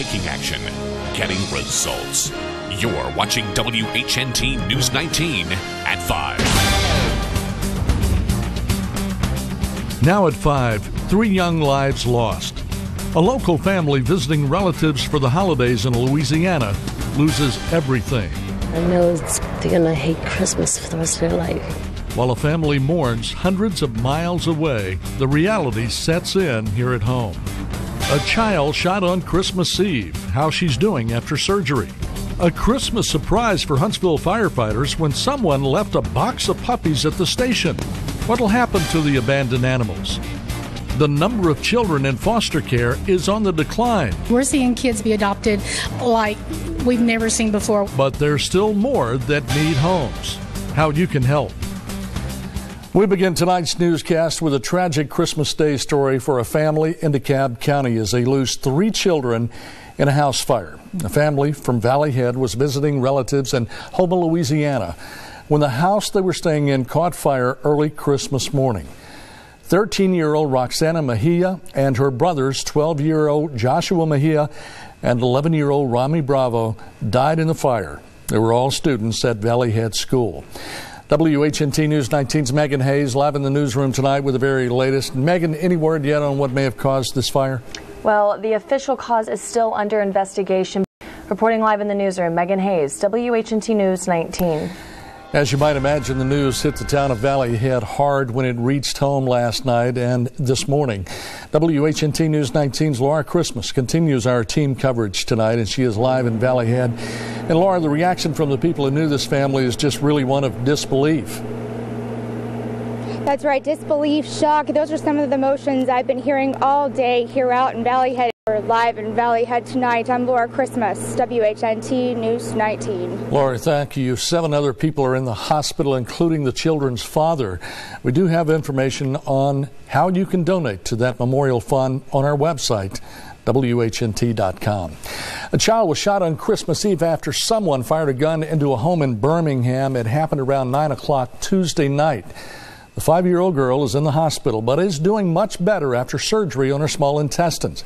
taking action, getting results. You're watching WHNT News 19 at 5. Now at 5, 3 young lives lost. A local family visiting relatives for the holidays in Louisiana loses everything. I know they're going to hate Christmas for the rest of their life. While a family mourns hundreds of miles away, the reality sets in here at home. A child shot on Christmas Eve, how she's doing after surgery. A Christmas surprise for Huntsville firefighters when someone left a box of puppies at the station. What'll happen to the abandoned animals? The number of children in foster care is on the decline. We're seeing kids be adopted like we've never seen before. But there's still more that need homes. How you can help. We begin tonight's newscast with a tragic Christmas Day story for a family in DeKalb County as they lose 3 children in a house fire. A family from Valley Head was visiting relatives in Houma, Louisiana, when the house they were staying in caught fire early Christmas morning. 13-year-old Roxana Mejia and her brothers, 12-year-old Joshua Mejia and 11-year-old Rami Bravo, died in the fire. They were all students at Valley Head School. WHNT News 19's Megan Hayes live in the newsroom tonight with the very latest. Megan, any word yet on what may have caused this fire? Well, the official cause is still under investigation. Reporting live in the newsroom, Megan Hayes, WHNT News 19. As you might imagine, the news hit the town of Valley Head hard when it reached home last night and this morning. WHNT News 19's Laura Christmas continues our team coverage tonight, and she is live in Valley Head. And Laura, the reaction from the people who knew this family is just really one of disbelief. That's right, disbelief, shock. Those are some of the emotions I've been hearing all day here out in Valley Head. We're live in Valley Head tonight. I'm Laura Christmas, WHNT News 19. Laura, thank you. 7 other people are in the hospital, including the children's father. We do have information on how you can donate to that memorial fund on our website, WHNT.com. A child was shot on Christmas Eve after someone fired a gun into a home in Birmingham. It happened around 9 o'clock Tuesday night. The 5-year-old girl is in the hospital, but is doing much better after surgery on her small intestines.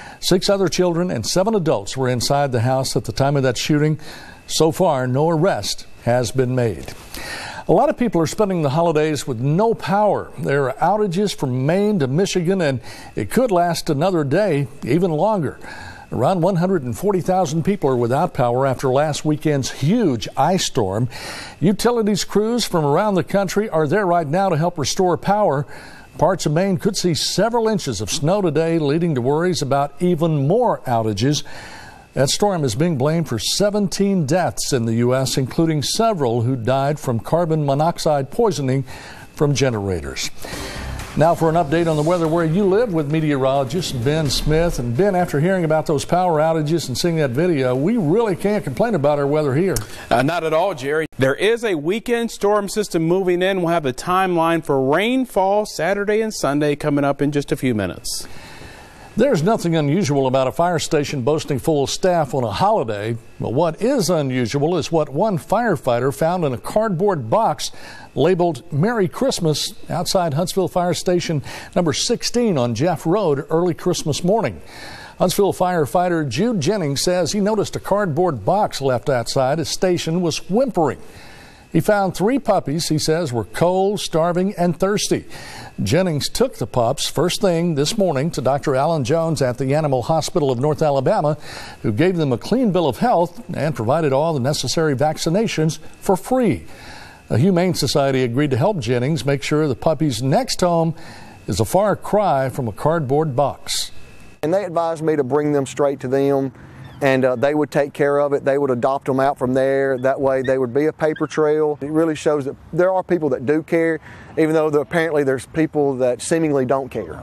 6 other children and 7 adults were inside the house at the time of that shooting. So far, no arrest has been made. A lot of people are spending the holidays with no power. There are outages from Maine to Michigan, and it could last another day, even longer. Around 140,000 people are without power after last weekend's huge ice storm. Utilities crews from around the country are there right now to help restore power. Parts of Maine could see several inches of snow today, leading to worries about even more outages. That storm is being blamed for 17 deaths in the U.S., including several who died from carbon monoxide poisoning from generators. Now for an update on the weather where you live with meteorologist Ben Smith. And Ben, after hearing about those power outages and seeing that video, we really can't complain about our weather here. Not at all, Jerry. There is a weekend storm system moving in. We'll have a timeline for rainfall Saturday and Sunday coming up in just a few minutes. There's nothing unusual about a fire station boasting full staff on a holiday. But what is unusual is what one firefighter found in a cardboard box labeled Merry Christmas outside Huntsville Fire Station number 16 on Jeff Road early Christmas morning. Huntsville firefighter Jude Jennings says he noticed a cardboard box left outside his station was whimpering. He found 3 puppies he says were cold, starving, and thirsty. Jennings took the pups first thing this morning to Dr. Alan Jones at the Animal Hospital of North Alabama, who gave them a clean bill of health and provided all the necessary vaccinations for free. A Humane Society agreed to help Jennings make sure the puppy's next home is a far cry from a cardboard box. And they advised me to bring them straight to them, and they would take care of it. They would adopt them out from there. That way they would be a paper trail. It really shows that there are people that do care, even though apparently there's people that seemingly don't care.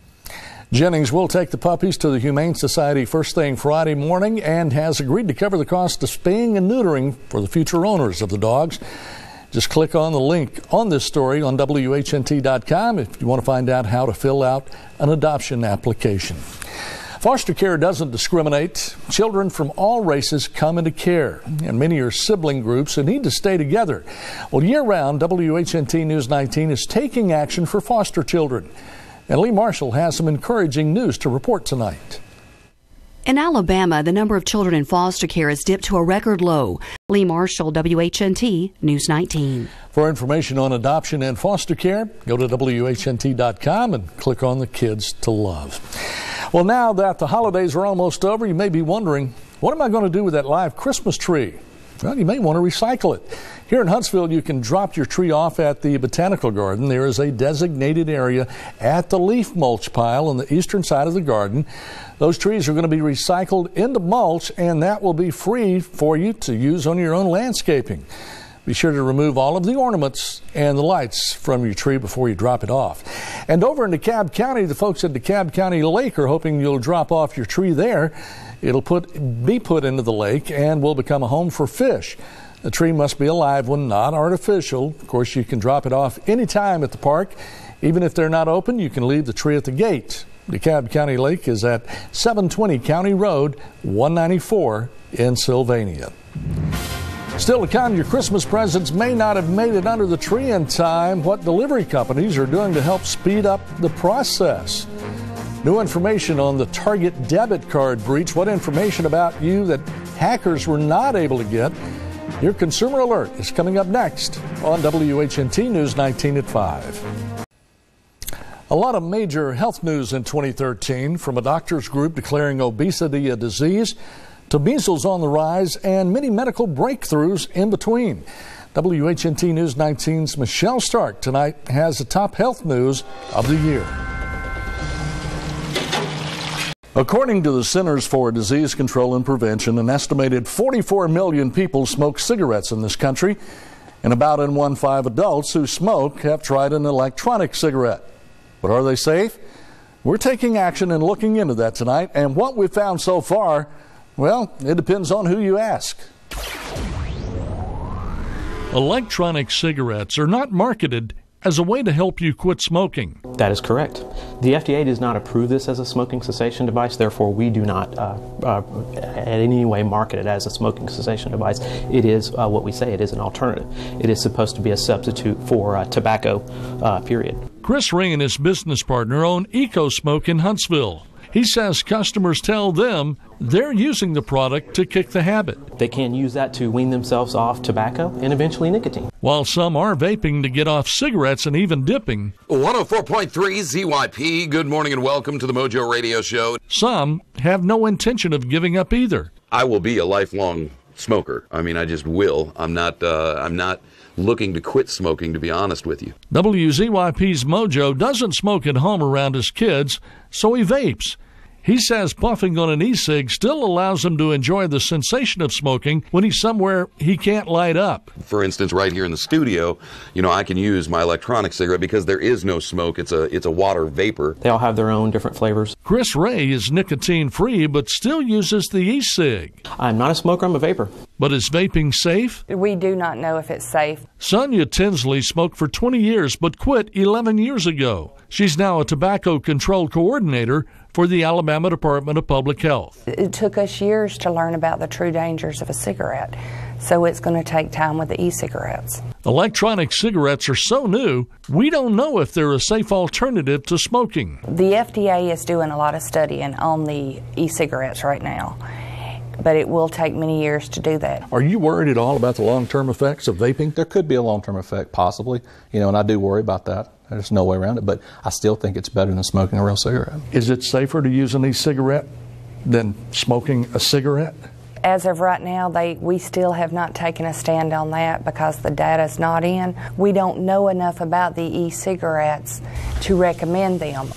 Jennings will take the puppies to the Humane Society first thing Friday morning and has agreed to cover the cost of spaying and neutering for the future owners of the dogs. Just click on the link on this story on WHNT.com if you want to find out how to fill out an adoption application. Foster care doesn't discriminate. Children from all races come into care, and many are sibling groups that need to stay together. Well, year-round, WHNT News 19 is taking action for foster children. And Lee Marshall has some encouraging news to report tonight. In Alabama, the number of children in foster care has dipped to a record low. Lee Marshall, WHNT News 19. For information on adoption and foster care, go to WHNT.com and click on the Kids to Love. Well, now that the holidays are almost over, you may be wondering, what am I going to do with that live Christmas tree? Well, you may want to recycle it. Here in Huntsville, you can drop your tree off at the Botanical Garden. There is a designated area at the leaf mulch pile on the eastern side of the garden. Those trees are going to be recycled into mulch, and that will be free for you to use on your own landscaping. Be sure to remove all of the ornaments and the lights from your tree before you drop it off. And over in DeKalb County, the folks at DeKalb County Lake are hoping you'll drop off your tree there. It'll be put into the lake and will become a home for fish. The tree must be a live one, not artificial. Of course, you can drop it off anytime at the park. Even if they're not open, you can leave the tree at the gate. DeKalb County Lake is at 720 County Road, 194 in Sylvania. Still to come, your Christmas presents may not have made it under the tree in time. What delivery companies are doing to help speed up the process. New information on the Target debit card breach. What information about you that hackers were not able to get? Your Consumer Alert is coming up next on WHNT News 19 at 5. A lot of major health news in 2013, from a doctors group declaring obesity a disease to measles on the rise and many medical breakthroughs in between. WHNT News 19's Michelle Stark tonight has the top health news of the year. According to the Centers for Disease Control and Prevention, an estimated 44 million people smoke cigarettes in this country, and about 1 in 5 adults who smoke have tried an electronic cigarette. But are they safe? We're taking action and looking into that tonight, and what we've found so far, well, it depends on who you ask. Electronic cigarettes are not marketed as a way to help you quit smoking. That is correct. The FDA does not approve this as a smoking cessation device. Therefore, we do not in any way market it as a smoking cessation device. It is what we say. It is an alternative. It is supposed to be a substitute for tobacco, period. Chris Ring and his business partner own EcoSmoke in Huntsville. He says customers tell them they're using the product to kick the habit. They can use that to wean themselves off tobacco and eventually nicotine. While some are vaping to get off cigarettes and even dipping. 104.3 ZYP, good morning and welcome to the Mojo Radio Show. Some have no intention of giving up either. I will be a lifelong smoker. I mean, I just will. I'm not looking to quit smoking, to be honest with you. WZYP's Mojo doesn't smoke at home around his kids, so he vapes. He says puffing on an e-cig still allows him to enjoy the sensation of smoking when he's somewhere he can't light up. For instance, right here in the studio, I can use my electronic cigarette because there is no smoke. It's a water vapor. They all have their own different flavors. Chris Ray is nicotine-free but still uses the e-cig. I'm not a smoker, I'm a vapor. But is vaping safe? We do not know if it's safe. Sonia Tinsley smoked for 20 years but quit 11 years ago. She's now a tobacco control coordinator for the Alabama Department of Public Health. It took us years to learn about the true dangers of a cigarette, so it's going to take time with the e-cigarettes. Electronic cigarettes are so new, we don't know if they're a safe alternative to smoking. The FDA is doing a lot of studying on the e-cigarettes right now, but it will take many years to do that. Are you worried at all about the long-term effects of vaping? There could be a long-term effect, possibly, and I do worry about that. There's no way around it, but I still think it's better than smoking a real cigarette. Is it safer to use an e-cigarette than smoking a cigarette? As of right now, we still have not taken a stand on that because the data's not in. We don't know enough about the e-cigarettes to recommend them.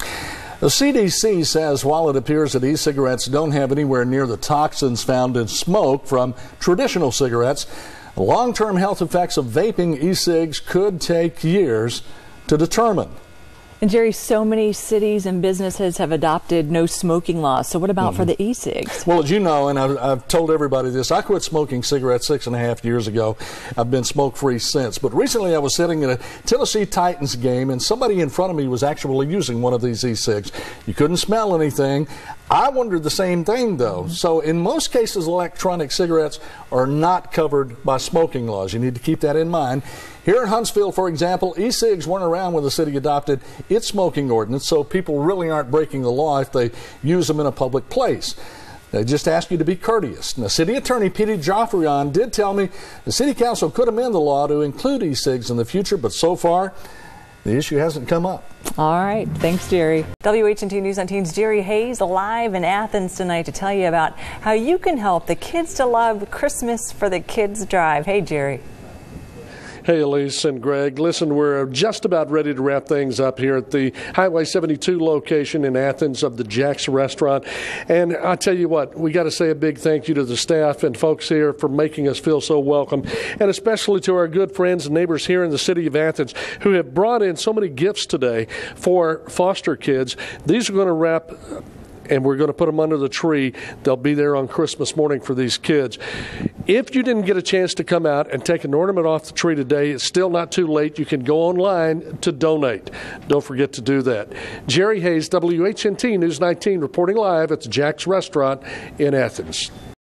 The CDC says while it appears that e-cigarettes don't have anywhere near the toxins found in smoke from traditional cigarettes, the long-term health effects of vaping e-cigs could take years to determine. And Jerry, so many cities and businesses have adopted no smoking laws. So what about for the e-cigs? Well, as you know, and I've told everybody this, I quit smoking cigarettes 6.5 years ago. I've been smoke-free since. But recently I was sitting at a Tennessee Titans game, and somebody in front of me was actually using one of these e-cigs. You couldn't smell anything. I wondered the same thing, though. So in most cases, electronic cigarettes are not covered by smoking laws. You need to keep that in mind. Here in Huntsville, for example, e-cigs weren't around when the city adopted its smoking ordinance, so people really aren't breaking the law if they use them in a public place. They just ask you to be courteous. And the city attorney, Petey Joffrion, did tell me the city council could amend the law to include e-cigs in the future, but so far, the issue hasn't come up. All right. Thanks, Jerry. WHNT News 19's Jerry Hayes live in Athens tonight to tell you about how you can help the kids to love Christmas for the Kids Drive. Hey, Jerry. Hey, Elise and Greg. Listen, we're just about ready to wrap things up here at the Highway 72 location in Athens of the Jack's Restaurant. And I tell you what, we got to say a big thank you to the staff and folks here for making us feel so welcome, and especially to our good friends and neighbors here in the city of Athens who have brought in so many gifts today for foster kids. These are going to wrap, and we're going to put them under the tree. They'll be there on Christmas morning for these kids. If you didn't get a chance to come out and take an ornament off the tree today, it's still not too late. You can go online to donate. Don't forget to do that. Jerry Hayes, WHNT News 19, reporting live at the Jack's Restaurant in Athens.